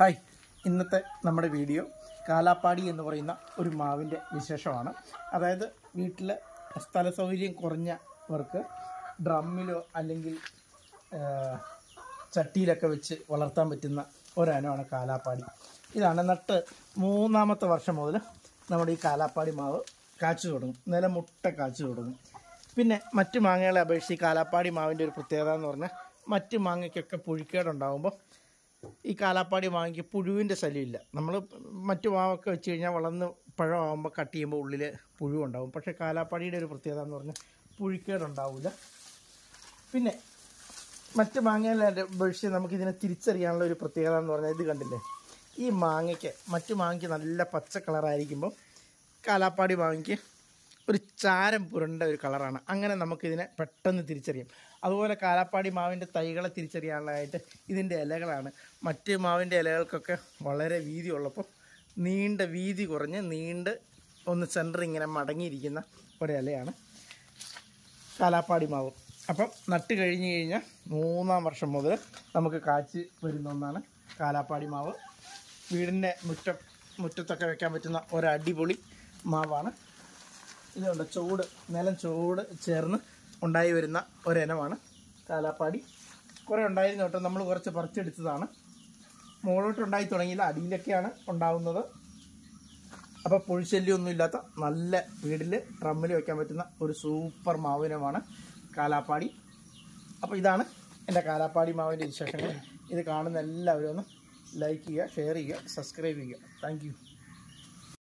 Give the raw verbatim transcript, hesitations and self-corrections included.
Hi, ഇന്നത്തെ നമ്മുടെ video Kalapadi എന്ന് പറയുന്ന ഒരു മാവിൻ്റെ വിശേഷമാണ്. അതായത് വീട്ടിൽ സ്ഥല സൗകര്യം കുറഞ്ഞവർക്ക് ഡ്രമ്മിലോ അല്ലെങ്കിൽ ചട്ടിയിലൊക്കെ വെച്ച് വളർത്താൻ പറ്റുന്ന ഒരനമാണ് കാലാപ്പാടി. ഇതാണ് നട്ട് മൂന്നാമത്തെ വർഷം മുതൽ നമ്മുടെ ഈ കാലാപ്പാടി മാവ് കാച്ചു തുടങ്ങും, നിലമുട്ട കാച്ചു തുടങ്ങും. പിന്നെ മറ്റ് മാങ്ങകളെ അപേക്ഷിച്ച് ഈ കാലാപ്പാടി മാവിൻ്റെ ഒരു പ്രത്യേകത എന്ന് പറഞ്ഞാൽ മറ്റ് മാങ്ങയ്ക്കൊക്കെ പുഴുക്കേടുണ്ടാകുമ്പോൾ ഈ കാലാപ്പാടി മാങ്ങയ്ക്ക് പുഴുവിൻ്റെ ശല്യമില്ല. നമ്മൾ മറ്റു മാവൊക്കെ വെച്ച് കഴിഞ്ഞാൽ വളർന്ന് പഴമാകുമ്പോൾ കട്ട് ചെയ്യുമ്പോൾ ഉള്ളിൽ പുഴുവുണ്ടാകും. പക്ഷേ കാലാപ്പാടിയുടെ ഒരു പ്രത്യേകത എന്ന് പറഞ്ഞാൽ പുഴുക്കേടുണ്ടാവില്ല. പിന്നെ മറ്റ് മാങ്ങകളെ അപേക്ഷിച്ച് നമുക്കിതിനെ തിരിച്ചറിയാനുള്ള ഒരു പ്രത്യേകത എന്ന് പറഞ്ഞാൽ ഇത് കണ്ടില്ലേ, ഈ മാങ്ങയ്ക്ക് മറ്റു മാങ്ങയ്ക്ക് നല്ല പച്ച കളറായിരിക്കുമ്പോൾ കാലാപ്പാടി മാങ്ങയ്ക്ക് ഒരു ചാരം പുരണ്ട ഒരു കളറാണ്. അങ്ങനെ നമുക്കിതിനെ പെട്ടെന്ന് തിരിച്ചറിയാം. അതുപോലെ കാലാപ്പാടി മാവിൻ്റെ തൈകളെ തിരിച്ചറിയാനുള്ളതായിട്ട് ഇതിൻ്റെ ഇലകളാണ്. മറ്റ് മാവിൻ്റെ ഇലകൾക്കൊക്കെ വളരെ വീതി ഉള്ളപ്പോൾ നീണ്ട വീതി കുറഞ്ഞ് നീണ്ട് ഒന്ന് സെൻറ്റർ ഇങ്ങനെ മടങ്ങിയിരിക്കുന്ന ഒരിലയാണ് കാലാപ്പാടി മാവ്. അപ്പം നട്ട് കഴിഞ്ഞ് കഴിഞ്ഞാൽ മൂന്നാം വർഷം മുതൽ നമുക്ക് കാച്ച് വരുന്ന ഒന്നാണ് കാലാപ്പാടി മാവ്. വീടിൻ്റെ മുറ്റം മുറ്റത്തൊക്കെ വെക്കാൻ പറ്റുന്ന ഒരടിപൊളി മാവാണ്. ഇതുണ്ട്, ചൂട് നിലം ചൂട് ചേർന്ന് ഉണ്ടായി വരുന്ന ഒരിനമാണ് കാലാപ്പാടി. കുറേ ഉണ്ടായിരുന്നു കേട്ടോ, നമ്മൾ കുറച്ച് പറിച്ചെടുത്തതാണ്. മുകളിലോട്ട് ഉണ്ടായി തുടങ്ങിയില്ല, അടിയിലൊക്കെയാണ് ഉണ്ടാവുന്നത്. അപ്പോൾ പുഴുശല്യമൊന്നും ഇല്ലാത്ത നല്ല വീട്ടിൽ ഡ്രമ്മിൽ വയ്ക്കാൻ പറ്റുന്ന ഒരു സൂപ്പർ മാവിനമാണ് കാലാപ്പാടി. അപ്പോൾ ഇതാണ് എൻ്റെ കാലാപ്പാടി മാവിൻ്റെ വിശേഷങ്ങൾ. ഇത് കാണുന്ന എല്ലാവരും ഒന്ന് ലൈക്ക് ചെയ്യുക, ഷെയർ ചെയ്യുക, സബ്സ്ക്രൈബ് ചെയ്യുക. Thank U.